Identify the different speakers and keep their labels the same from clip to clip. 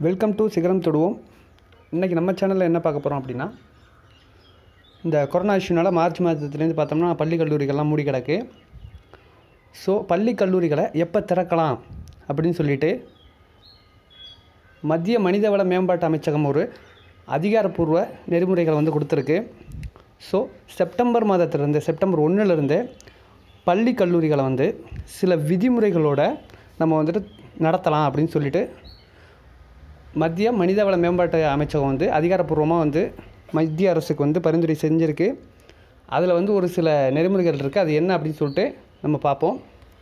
Speaker 1: Welcome to சிகரம் தொடுவோம். இன்றைக்கி நம்ம சேனலில் என்ன பார்க்க போகிறோம் அப்படின்னா, இந்த கொரோனா இஷ்யூனால் மார்ச் மாதத்துலேருந்து பார்த்தோம்னா பள்ளி கல்லூரிகள்லாம் மூடி கிடக்கு. ஸோ பள்ளி கல்லூரிகளை எப்போ திறக்கலாம் அப்படின்னு சொல்லிட்டு மத்திய மனிதவள மேம்பாட்டு அமைச்சகம் ஒரு அதிகாரப்பூர்வ நெறிமுறைகளை கொடுத்துருக்கு. ஸோ செப்டம்பர் மாதத்திலிருந்து செப்டம்பர் 1லேருந்து பள்ளி கல்லூரிகளை சில விதிமுறைகளோடு நம்ம நடத்தலாம் அப்படின்னு சொல்லிட்டு மத்திய மனிதவள மேம்பாட்டு அமைச்சகம் அதிகாரப்பூர்வமாக மத்திய அரசுக்கு பரிந்துரை செஞ்சுருக்கு. அதில் ஒரு சில நெறிமுறைகள் இருக்குது. அது என்ன அப்படின்னு சொல்லிட்டு நம்ம பார்ப்போம்.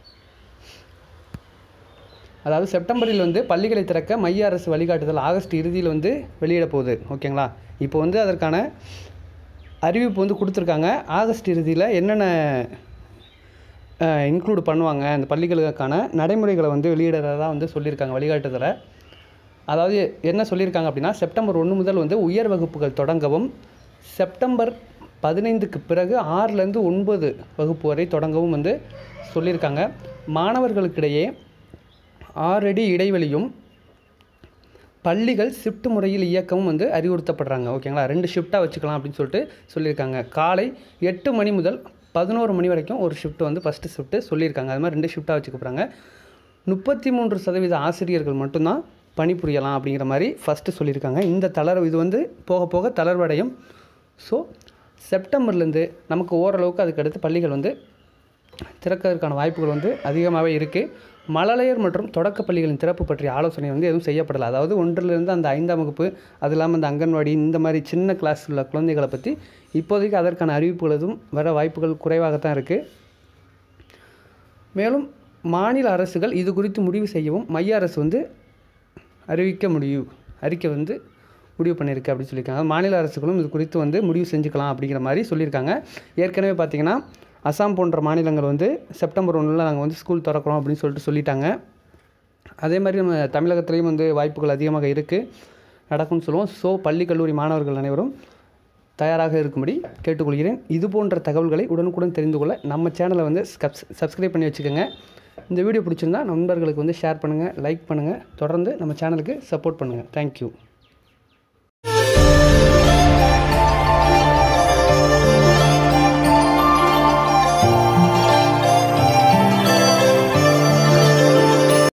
Speaker 1: அதாவது செப்டம்பரில் பள்ளிகளை திறக்க மைய அரசு வழிகாட்டுதல் ஆகஸ்ட் இறுதியில் வெளியிட போகுது. ஓகேங்களா? இப்போ அதற்கான அறிவிப்பு கொடுத்துருக்காங்க. ஆகஸ்ட் இறுதியில் என்னென்ன இன்க்ளூட் பண்ணுவாங்க, அந்த பள்ளிகளுக்கான நடைமுறைகளை வெளியிடுறதா சொல்லியிருக்காங்க வழிகாட்டுதலை. அதாவது என்ன சொல்லியிருக்காங்க அப்படின்னா, செப்டம்பர் 1 முதல் உயர் வகுப்புகள் தொடங்கவும், செப்டம்பர் 15க்கு பிறகு 6லேருந்து 9 வகுப்பு வரை தொடங்கவும் சொல்லியிருக்காங்க. மாணவர்களுக்கிடையே 6 அடி இடைவெளியும் பள்ளிகள் ஷிஃப்ட் முறையில் இயக்கவும் அறிவுறுத்தப்படுறாங்க. ஓகேங்களா? 2 ஷிஃப்ட்டாக வச்சுக்கலாம் அப்படின்னு சொல்லியிருக்காங்க. காலை 8 மணி முதல் 11 மணி வரைக்கும் ஒரு ஷிஃப்ட் ஃபஸ்ட்டு ஷிஃப்ட்டு சொல்லியிருக்காங்க. அது மாதிரி 2 ஷிஃப்ட்டாக வச்சுக்க போகிறாங்க. 33% ஆசிரியர்கள் மட்டும்தான் பணிபுரியலாம் அப்படிங்கிற மாதிரி ஃபஸ்ட்டு சொல்லியிருக்காங்க. இந்த தளர்வு இது போக போக தளர்வடையும். ஸோ செப்டம்பர்லேருந்து நமக்கு ஓரளவுக்கு அதுக்கடுத்து பள்ளிகள் திறக்கிறதுக்கான வாய்ப்புகள் அதிகமாகவே இருக்குது. மழலையர் மற்றும் தொடக்க பள்ளிகளின் திறப்பு பற்றிய ஆலோசனை எதுவும் செய்யப்படலை. அதாவது 1லேருந்து அந்த 5ஆம் வகுப்பு, அது இல்லாமல் அந்த அங்கன்வாடி, இந்த மாதிரி சின்ன கிளாஸ் உள்ள குழந்தைகளை பற்றி இப்போதைக்கு அதற்கான அறிவிப்புகள் எதுவும் வர வாய்ப்புகள் குறைவாகத்தான் இருக்குது. மேலும் மாநில அரசுகள் இது குறித்து முடிவு செய்யவும் மைய அரசு அறிக்கை முடிவு பண்ணியிருக்கு அப்படின்னு சொல்லியிருக்காங்க. மாநில அரசுகளும் இது குறித்து முடிவு செஞ்சுக்கலாம் அப்படிங்கிற மாதிரி சொல்லியிருக்காங்க. ஏற்கனவே பார்த்திங்கன்னா அசாம் போன்ற மாநிலங்கள் செப்டம்பர் 1ல் நாங்கள் ஸ்கூல் திறக்கிறோம் அப்படின்னு சொல்லிட்டாங்க. அதே மாதிரி நம்ம தமிழகத்துலேயும் வாய்ப்புகள் அதிகமாக இருக்குது, நடக்கும்னு சொல்லுவோம். ஸோ பள்ளி கல்லூரி மாணவர்கள் அனைவரும் தயாராக இருக்கும்படி கேட்டுக்கொள்கிறேன். இது போன்ற தகவல்களை உடனுக்குடன் தெரிந்து கொள்ள நம்ம சேனலை சப்ஸ்கிரைப் பண்ணி வச்சுக்கோங்க. இந்த வீடியோ பிடிச்சிருந்தா நண்பர்களுக்கு ஷேர் பண்ணுங்கள், லைக் பண்ணுங்கள். தொடர்ந்து நம்ம சேனலுக்கு சப்போர்ட் பண்ணுங்கள். தேங்க்யூ.